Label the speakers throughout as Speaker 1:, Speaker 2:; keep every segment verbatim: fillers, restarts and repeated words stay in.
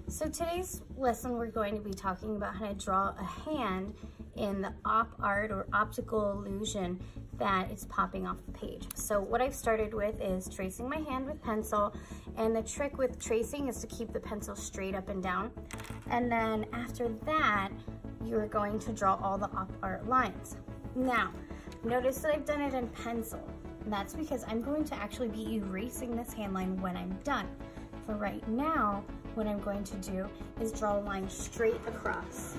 Speaker 1: So today's lesson we're going to be talking about how to draw a hand in the op art or optical illusion that is popping off the page. So what I've started with is tracing my hand with pencil, and the trick with tracing is to keep the pencil straight up and down. And then after that, you're going to draw all the op art lines. Now, notice that I've done it in pencil. And that's because I'm going to actually be erasing this hand line when I'm done. For right now, what I'm going to do is draw a line straight across.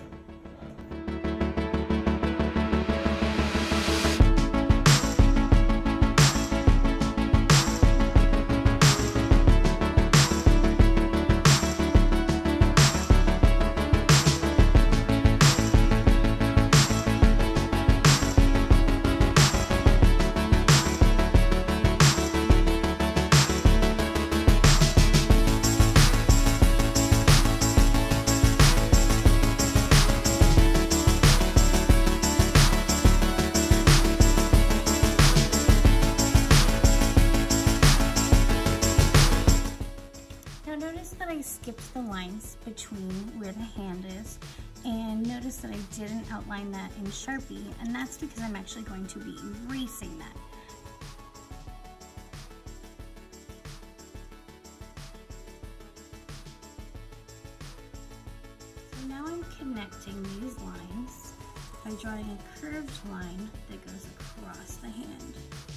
Speaker 1: Notice that I skipped the lines between where the hand is, and notice that I didn't outline that in Sharpie, and that's because I'm actually going to be erasing that. So now I'm connecting these lines by drawing a curved line that goes across the hand.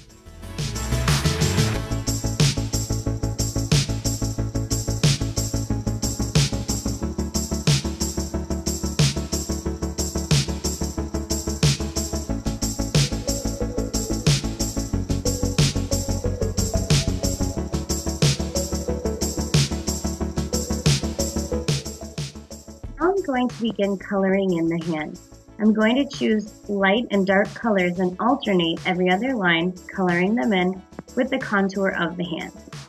Speaker 2: I'm going to begin coloring in the hand. I'm going to choose light and dark colors and alternate every other line, coloring them in with the contour of the hand.